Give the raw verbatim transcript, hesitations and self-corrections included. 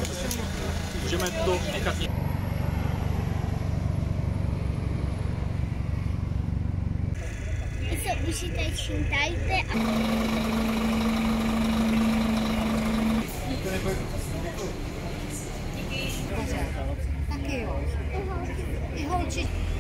Můžeme to nechat. Vy se užitečný dajte a... Taky jo. I holčičky.